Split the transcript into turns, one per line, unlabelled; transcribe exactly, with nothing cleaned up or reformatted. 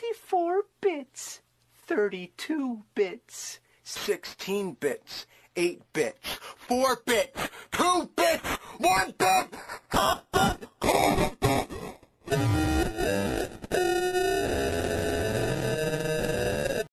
sixty-four bits, thirty-two bits,
sixteen bits, eight bits, four bits, two bits, one bit!